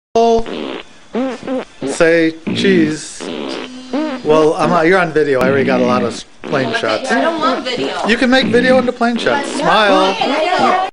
Say cheese. Well, you're on video. I already got a lot of plane shots. I don't want video. You can make video into plane shots. Smile.